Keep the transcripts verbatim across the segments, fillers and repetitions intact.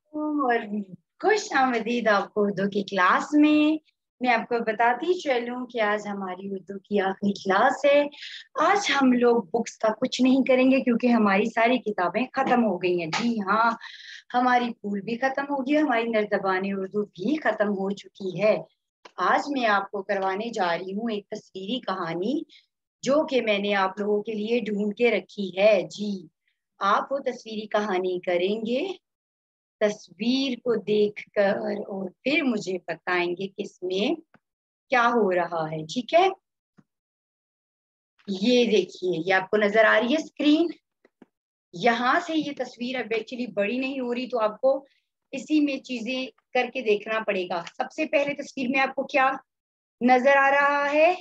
और खुश आमदीद आपको उर्दू की क्लास में। मैं आपको बताती चलूं कि आज हमारी उर्दू की आखिरी क्लास है। आज हम लोग बुक्स का कुछ नहीं करेंगे क्योंकि हमारी सारी किताबें खत्म हो गई हैं। जी हाँ, हमारी पूल भी खत्म हो गई, हमारी नज़बान उर्दू भी खत्म हो चुकी है। आज मैं आपको करवाने जा रही हूँ एक तस्वीरी कहानी जो कि मैंने आप लोगों के लिए ढूंढ के रखी है। जी, आप वो तस्वीरी कहानी करेंगे तस्वीर को देखकर और फिर मुझे बताएंगे कि इसमें क्या हो रहा है। ठीक है, ये देखिए, ये आपको नजर आ रही है स्क्रीन। यहां से ये तस्वीर अब एक्चुअली बड़ी नहीं हो रही, तो आपको इसी में चीजें करके देखना पड़ेगा। सबसे पहले तस्वीर में आपको क्या नजर आ रहा है?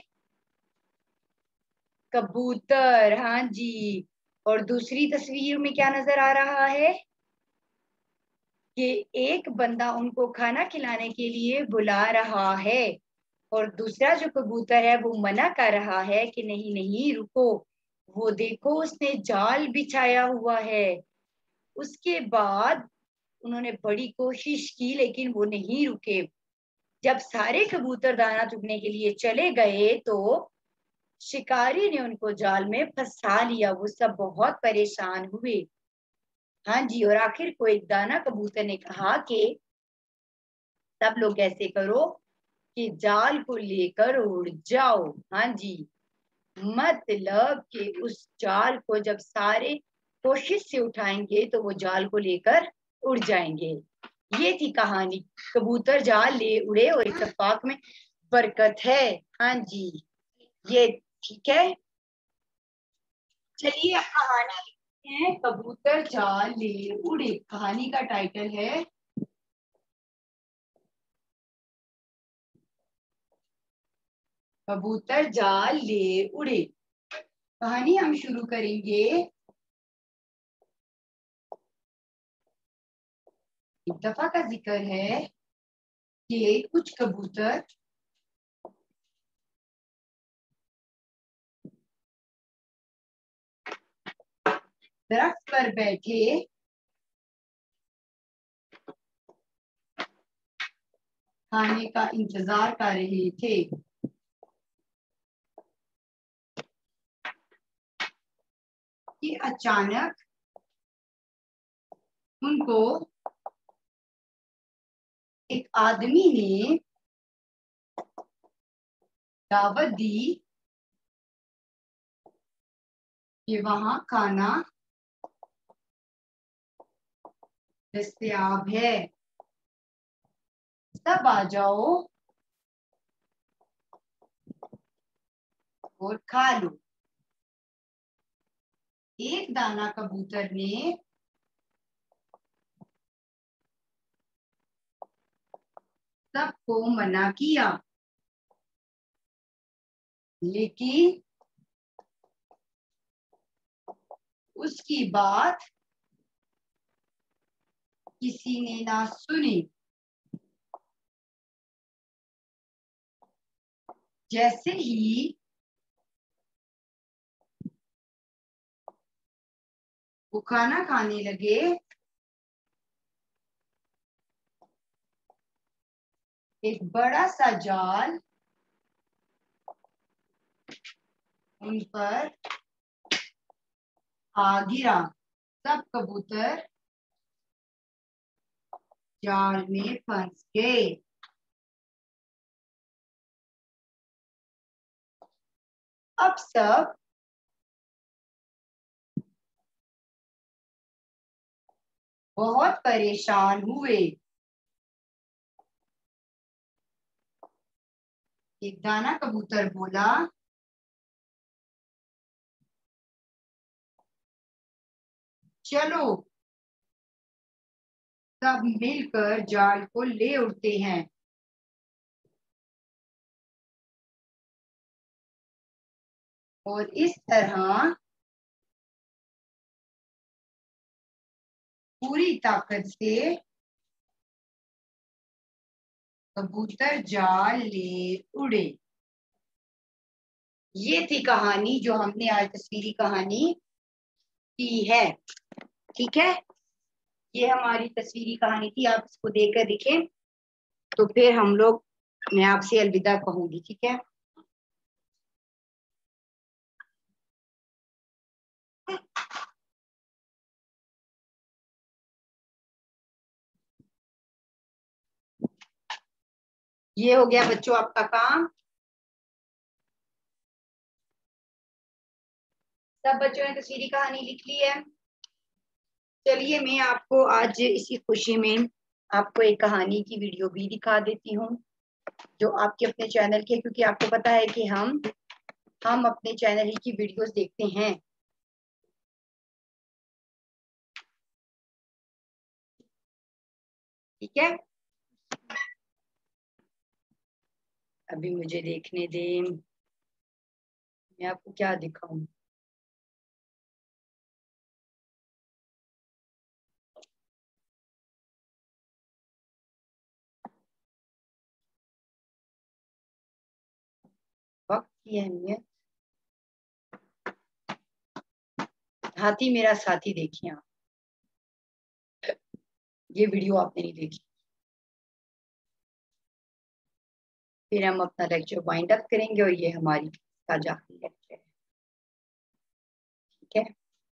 कबूतर, हाँ जी। और दूसरी तस्वीर में क्या नजर आ रहा है? कि एक बंदा उनको खाना खिलाने के लिए बुला रहा है और दूसरा जो कबूतर है वो मना कर रहा है कि नहीं नहीं रुको, वो देखो उसने जाल बिछाया हुआ है। उसके बाद उन्होंने बड़ी कोशिश की लेकिन वो नहीं रुके। जब सारे कबूतर दाना चुगने के लिए चले गए तो शिकारी ने उनको जाल में फंसा लिया। वो सब बहुत परेशान हुए। हाँ जी, और आखिर को एक दाना कबूतर ने कहा कि सब लोग ऐसे करो कि जाल को लेकर उड़ जाओ। हाँ जी, मतलब कि उस जाल को जब सारे कोशिश से उठाएंगे तो वो जाल को लेकर उड़ जाएंगे। ये थी कहानी। कबूतर जाल ले उड़े और इत्तेफाक में बरकत है। हाँ जी, ये ठीक है। चलिए अब कहानी लिखते हैं, कबूतर जाल ले उड़े। कहानी का टाइटल है कबूतर जाल ले उड़े। कहानी हम शुरू करेंगे। एक दफा का जिक्र है कि कुछ कबूतर दरख्त पर बैठे खाने का इंतजार कर रहे थे कि अचानक उनको एक आदमी ने दावत दी कि वहां खाना दस्तयाब है, सब आ जाओ और खा लो। एक दाना कबूतर ने सबको मना किया लेकिन उसकी बात किसी ने ना सुनी। जैसे ही वो खाना खाने लगे, एक बड़ा सा जाल उन पर आ गिरा। सब कबूतर जाल में फंस गए। अब सब बहुत परेशान हुए। एक दाना कबूतर बोला, चलो सब मिलकर जाल को ले उड़ते हैं। और इस तरह पूरी ताकत से कबूतर जाल ले उड़े। ये थी कहानी जो हमने आज तस्वीरी कहानी की है। ठीक है, ये हमारी तस्वीरी कहानी थी, आप इसको देखकर दिखें तो फिर हम लोग, मैं आपसे अलविदा कहूंगी, ठीक है। ये हो गया बच्चों आपका काम। सब बच्चों ने तस्वीरी कहानी लिख ली है। चलिए मैं आपको आज इसी खुशी में आपको एक कहानी की वीडियो भी दिखा देती हूँ, जो आपके अपने चैनल के, क्योंकि आपको पता है कि हम हम अपने चैनल ही की वीडियोस देखते हैं। ठीक है, अभी मुझे देखने दें, मैं आपको क्या दिखाऊं। वक्त की अहमियत, हाथी मेरा साथी, देखिए आप, ये वीडियो आपने नहीं देखी। फिर हम अपना लेक्चर वाइंड अप करेंगे और ये हमारी आज आखिरी लेक्चर है, ठीक है।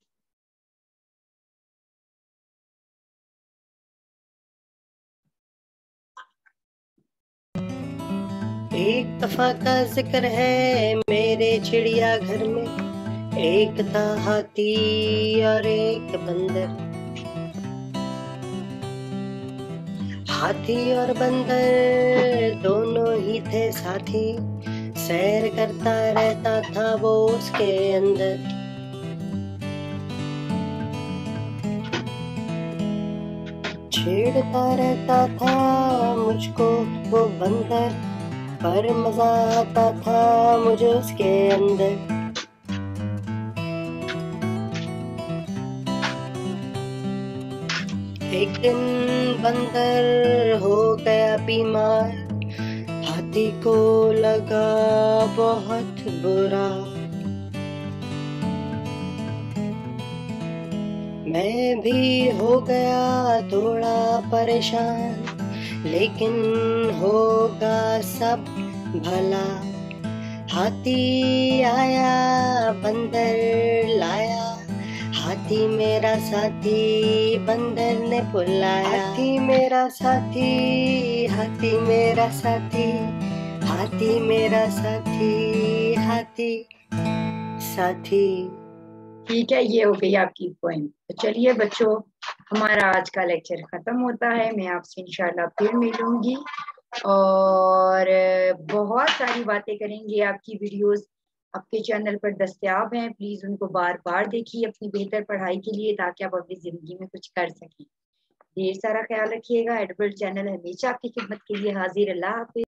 एक दफा का जिक्र है मेरे चिड़िया घर में, एक था हाथी और एक बंदर। हाथी और बंदर दोनों ही थे साथी, सैर करता रहता था वो उसके अंदर। छेड़ता रहता था मुझको वो बंदर, पर मजा आता था मुझे उसके अंदर। एक दिन बंदर हो गया बीमार, हाथी को लगा बहुत बुरा। मैं भी हो गया थोड़ा परेशान, लेकिन होगा सब भला। हाथी आया बंदर लाया, हाथी मेरा साथी बंदर ने बुलाया। हाथी मेरा साथी, हाथी मेरा साथी, हाथी मेरा साथी, हाथी साथी। ठीक है, ये हो गई आपकी पोएम। तो चलिए बच्चों, हमारा आज का लेक्चर खत्म होता है। मैं आपसे इंशाल्लाह फिर मिलूंगी और बहुत सारी बातें करेंगे। आपकी वीडियोस आपके चैनल पर दस्तयाब हैं, प्लीज उनको बार बार देखिए अपनी बेहतर पढ़ाई के लिए, ताकि आप अपनी जिंदगी में कुछ कर सकें। ढेर सारा ख्याल रखिएगा। एडबर्ट चैनल हमेशा आपकी खिदमत के लिए हाजिर। अल्लाह हाफिज।